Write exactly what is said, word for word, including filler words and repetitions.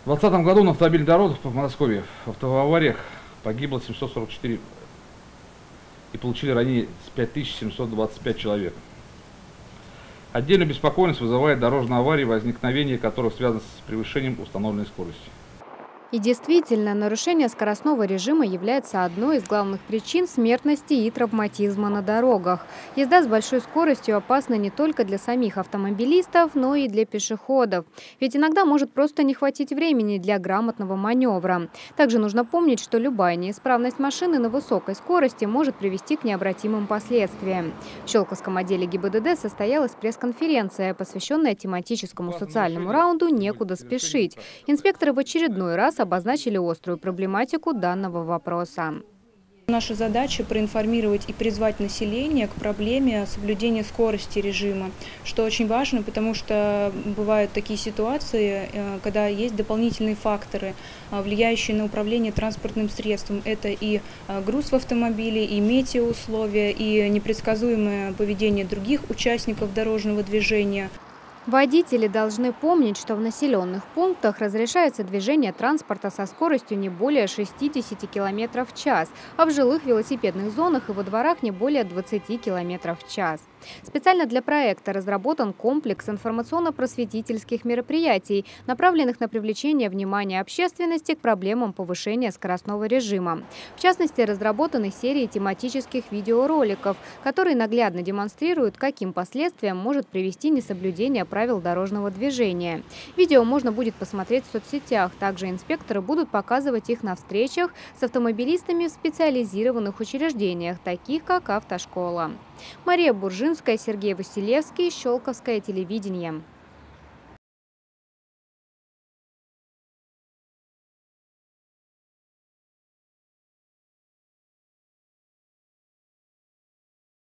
В двадцатом году на автомобильных дорогах в Подмосковье в автоавариях погибло семьсот сорок четыре и получили ранения пять тысяч семьсот двадцать пять человек. Отдельную беспокойность вызывает дорожные аварии, возникновение которых связано с превышением установленной скорости. И действительно, нарушение скоростного режима является одной из главных причин смертности и травматизма на дорогах. Езда с большой скоростью опасна не только для самих автомобилистов, но и для пешеходов. Ведь иногда может просто не хватить времени для грамотного маневра. Также нужно помнить, что любая неисправность машины на высокой скорости может привести к необратимым последствиям. В Щелковском отделе ГИБДД состоялась пресс-конференция, посвященная тематическому социальному раунду «Некуда спешить». Инспекторы в очередной раз обозначили острую проблематику данного вопроса. Наша задача – проинформировать и призвать население к проблеме соблюдения скорости режима, что очень важно, потому что бывают такие ситуации, когда есть дополнительные факторы, влияющие на управление транспортным средством. Это и груз в автомобиле, и метеоусловия, и непредсказуемое поведение других участников дорожного движения. Водители должны помнить, что в населенных пунктах разрешается движение транспорта со скоростью не более шестидесяти километров в час, а в жилых велосипедных зонах и во дворах не более двадцати километров в час. Специально для проекта разработан комплекс информационно-просветительских мероприятий, направленных на привлечение внимания общественности к проблемам повышения скоростного режима. В частности, разработаны серии тематических видеороликов, которые наглядно демонстрируют, каким последствиям может привести несоблюдение правил дорожного движения. Видео можно будет посмотреть в соцсетях. Также инспекторы будут показывать их на встречах с автомобилистами в специализированных учреждениях, таких как автошкола. Мария Буржинская, Сергей Василевский, Щелковское телевидение.